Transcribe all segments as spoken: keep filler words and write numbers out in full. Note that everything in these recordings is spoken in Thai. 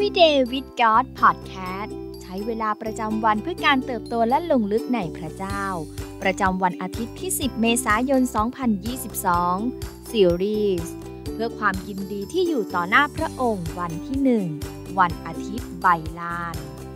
Everyday with God Podcast ใช้เวลาประจำวันเพื่อการเติบโตและลงลึกในพระเจ้าประจำวันอาทิตย์ที่สิบเมษายนสองพันยี่สิบสองซีรีส์เพื่อความยินดีที่อยู่ต่อหน้าพระองค์วันที่หนึ่งวันอาทิตย์ใบลาน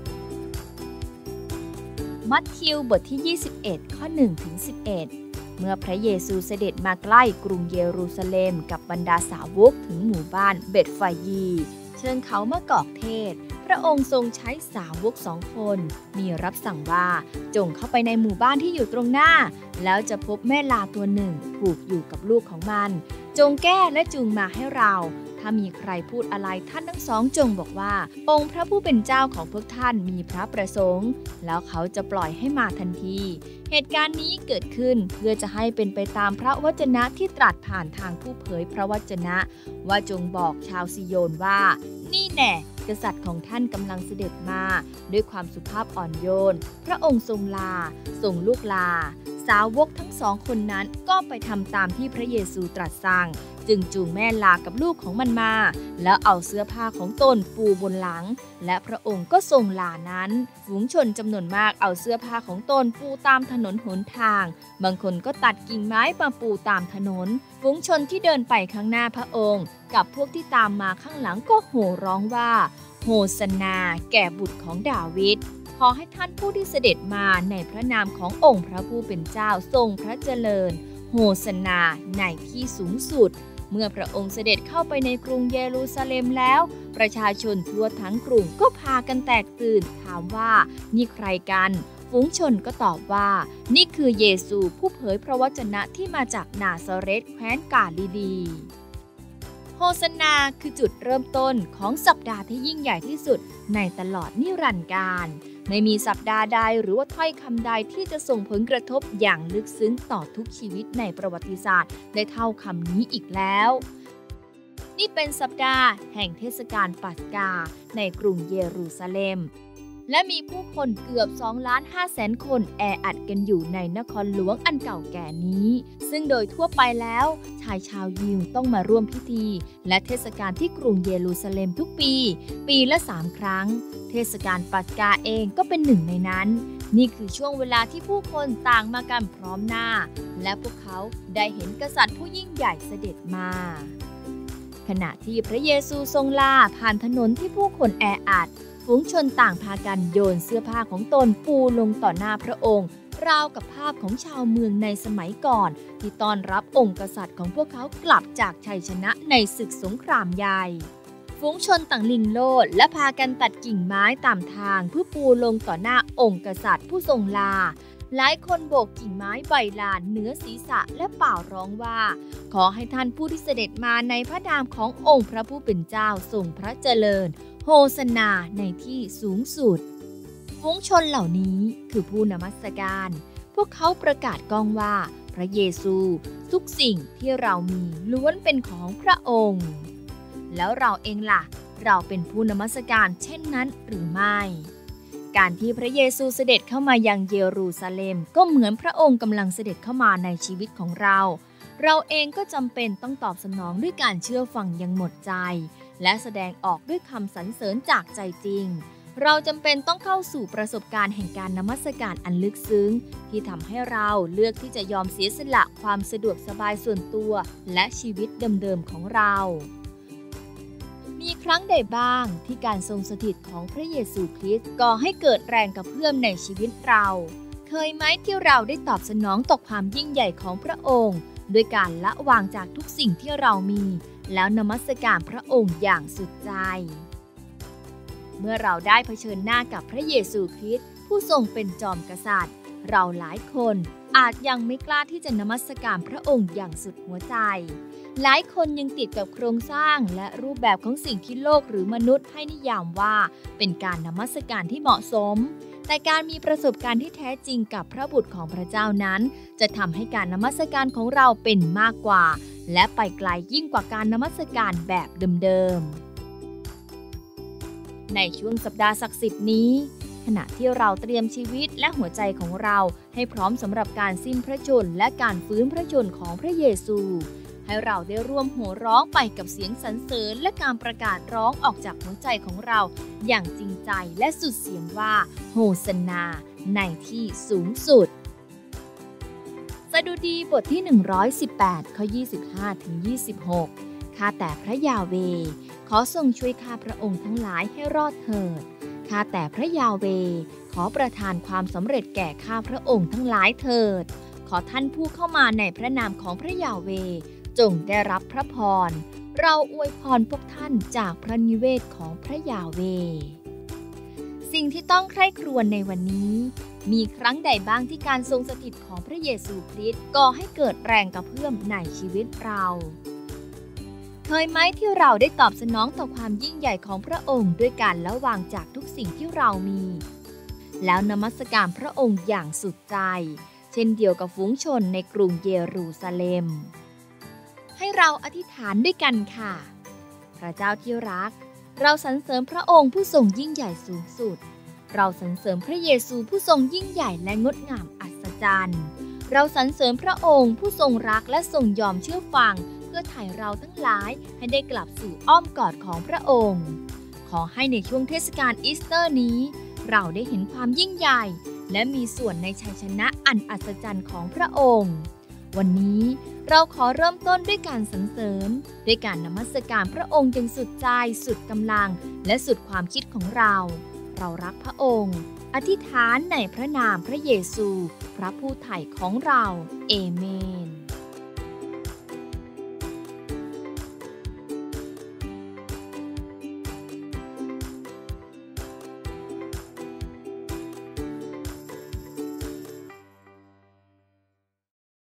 มัทธิวบทที่ยี่สิบเอ็ดข้อหนึ่งถึงสิบเอ็ดเมื่อพระเยซูเสด็จมาใกล้กรุงเยรูซาเล็มกับบรรดาสาวกถึงหมู่บ้านเบธฟายีเชิญเขามากอกเทศพระองค์ทรงใช้สาวกสองคนมีรับสั่งว่าจงเข้าไปในหมู่บ้านที่อยู่ตรงหน้าแล้วจะพบแม่ลาตัวหนึ่งผูกอยู่กับลูกของมันจงแก้และจูงมาให้เราถ้ามีใครพูดอะไรท่านทั้งสองจงบอกว่าองค์พระผู้เป็นเจ้าของพวกท่านมีพระประสงค์แล้วเขาจะปล่อยให้มาทันทีเหตุการณ์นี้เกิดขึ้นเพื่อจะให้เป็นไปตามพระวจนะที่ตรัสผ่านทางผู้เผยพระวจนะว่าจงบอกชาวซิโยนว่านี่แน่กษัตริย์ของท่านกำลังเสด็จมาด้วยความสุภาพอ่อนโยนพระองค์ทรงลาทรงลูกลาสาวกทั้งสองคนนั้นก็ไปทำตามที่พระเยซูตรัสสั่งจึงจูงแม่ลากับลูกของมันมาแล้วเอาเสื้อผ้าของตนปูบนหลังและพระองค์ก็ทรงลานั้นฝูงชนจำนวนมากเอาเสื้อผ้าของตนปูตามถนนหนทางบางคนก็ตัดกิ่งไม้มาปูตามถนนฝูงชนที่เดินไปข้างหน้าพระองค์กับพวกที่ตามมาข้างหลังก็โห่ร้องว่าโฮสนนาแก่บุตรของดาวิดขอให้ท่านผู้ที่เสด็จมาในพระนามขององค์พระผู้เป็นเจ้าทรงพระเจริญโฮสนาในที่สูงสุดเมื่อพระองค์เสด็จเข้าไปในกรุงเยรูซาเล็มแล้วประชาชนทั่วทั้งกรุงก็พากันแตกตื่นถามว่านี่ใครกันฝูงชนก็ตอบว่านี่คือเยซูผู้เผยพระวจนะที่มาจากนาซาเรตแคว้นกาลิลีโฮสนาคือจุดเริ่มต้นของสัปดาห์ที่ยิ่งใหญ่ที่สุดในตลอดนิรันดร์กาลไม่มีสัปดาห์ใดหรือว่าถ้อยคำใดที่จะส่งผลกระทบอย่างลึกซึ้งต่อทุกชีวิตในประวัติศาสตร์ได้เท่าคำนี้อีกแล้วนี่เป็นสัปดาห์แห่งเทศกาลปัสกาในกรุงเยรูซาเล็มและมีผู้คนเกือบ สองล้านห้าแสน คนแออัดกันอยู่ในนครหลวงอันเก่าแก่นี้ซึ่งโดยทั่วไปแล้วชายชาวยิวต้องมาร่วมพิธีและเทศกาลที่กรุงเยรูซาเล็มทุกปีปีละสามครั้งเทศกาลปัสกาเองก็เป็นหนึ่งในนั้นนี่คือช่วงเวลาที่ผู้คนต่างมากันพร้อมหน้าและพวกเขาได้เห็นกษัตริย์ผู้ยิ่งใหญ่เสด็จมาขณะที่พระเยซูทรงลาผ่านถนนที่ผู้คนแออัดฝูงชนต่างพากันโยนเสื้อผ้าของตนปูลงต่อหน้าพระองค์ราวกับภาพของชาวเมืองในสมัยก่อนที่ต้อนรับองค์กษัตริย์ของพวกเขากลับจากชัยชนะในศึกสงครามใหญ่ฝูงชนต่างลิงโลดและพากันตัดกิ่งไม้ตามทางเพื่อปูลงต่อหน้าองค์กษัตริย์ผู้ทรงลาหลายคนโบกกิ่งไม้ใบลานเหนือศีรษะและเป่าร้องว่าขอให้ท่านผู้ที่เสด็จมาในพระนามขององค์พระผู้เป็นเจ้าทรงพระเจริญโฮสนาในที่สูงสุดฝูงชนเหล่านี้คือผู้นมัสการพวกเขาประกาศก้องว่าพระเยซูทุกสิ่งที่เรามีล้วนเป็นของพระองค์แล้วเราเองล่ะเราเป็นผู้นมัสการเช่นนั้นหรือไม่การที่พระเยซูเสด็จเข้ามายังเยรูซาเล็มก็เหมือนพระองค์กำลังเสด็จเข้ามาในชีวิตของเราเราเองก็จำเป็นต้องตอบสนองด้วยการเชื่อฟังอย่างหมดใจและแสดงออกด้วยคำสรรเสริญจากใจจริงเราจำเป็นต้องเข้าสู่ประสบการณ์แห่งการนมัสการอันลึกซึ้งที่ทำให้เราเลือกที่จะยอมเสียสละความสะดวกสบายส่วนตัวและชีวิตเดิมๆของเรามีครั้งใดบ้างที่การทรงสถิตของพระเยซูคริสต์ก่อให้เกิดแรงกระเพื่อมในชีวิตเราเคยไหมที่เราได้ตอบสนองต่อความยิ่งใหญ่ของพระองค์ด้วยการละวางจากทุกสิ่งที่เรามีแล้วนมัสการพระองค์อย่างสุดใจเมื่อเราได้เผชิญหน้ากับพระเยซูคริสต์ผู้ทรงเป็นจอมกษัตริย์เราหลายคนอาจยังไม่กล้าที่จะนมัสการพระองค์อย่างสุดหัวใจหลายคนยังติดกับโครงสร้างและรูปแบบของสิ่งที่โลกหรือมนุษย์ให้นิยามว่าเป็นการนมัสการที่เหมาะสมแต่การมีประสบการณ์ที่แท้จริงกับพระบุตรของพระเจ้านั้นจะทำให้การนมัสการของเราเป็นมากกว่าและไปไกลยิ่งกว่าการนมัสการแบบเดิมๆในช่วงสัปดาห์ศักดิ์สิทธิ์นี้ขณะที่เราเตรียมชีวิตและหัวใจของเราให้พร้อมสำหรับการสิ้นพระชนม์และการฟื้นพระชนม์ของพระเยซูให้เราได้ร่วมโห่ร้องไปกับเสียงสรรเสริญและการประกาศร้องออกจากหัวใจของเราอย่างจริงใจและสุดเสียงว่าโฮสนา ในที่สูงสุดสดุดีบทที่หนึ่งร้อยสิบแปดข้อยี่สิบห้าถึงยี่สิบหกข้าแต่พระยาเวห์ขอทรงช่วยข้าพระองค์ทั้งหลายให้รอดเถิดข้าแต่พระยาเวห์ขอประทานความสำเร็จแก่ข้าพระองค์ทั้งหลายเถิดขอท่านผู้เข้ามาในพระนามของพระยาเวห์จงได้รับพระพรเราอวยพรพวกท่านจากพระนิเวศของพระยาเวห์สิ่งที่ต้องใคร่ครวญในวันนี้มีครั้งใดบ้างที่การทรงสถิตของพระเยซูคริสต์ก่อให้เกิดแรงกระเพื่อมในชีวิตเราเคยไหมที่เราได้ตอบสนองต่อความยิ่งใหญ่ของพระองค์ด้วยการละวางจากทุกสิ่งที่เรามีแล้วนมัสการพระองค์อย่างสุดใจเช่นเดียวกับฝูงชนในกรุงเยรูซาเล็มให้เราอธิษฐานด้วยกันค่ะพระเจ้าที่รักเราสรรเสริญพระองค์ผู้ทรงยิ่งใหญ่สูงสุดเราสรรเสริญพระเยซูผู้ทรงยิ่งใหญ่และงดงามอัศจรรย์เราสรรเสริญพระองค์ผู้ทรงรักและทรงยอมเชื่อฟังเพื่อไถ่เราทั้งหลายให้ได้กลับสู่อ้อมกอดของพระองค์ขอให้ในช่วงเทศกาลอีสเตอร์นี้เราได้เห็นความยิ่งใหญ่และมีส่วนในชัยชนะอันอัศจรรย์ของพระองค์วันนี้เราขอเริ่มต้นด้วยการสรรเสริญด้วยการนมัสการพระองค์อย่างสุดใจสุดกำลังและสุดความคิดของเราเรารักพระองค์อธิษฐานในพระนามพระเยซูพระผู้ไถ่ของเราเอเมน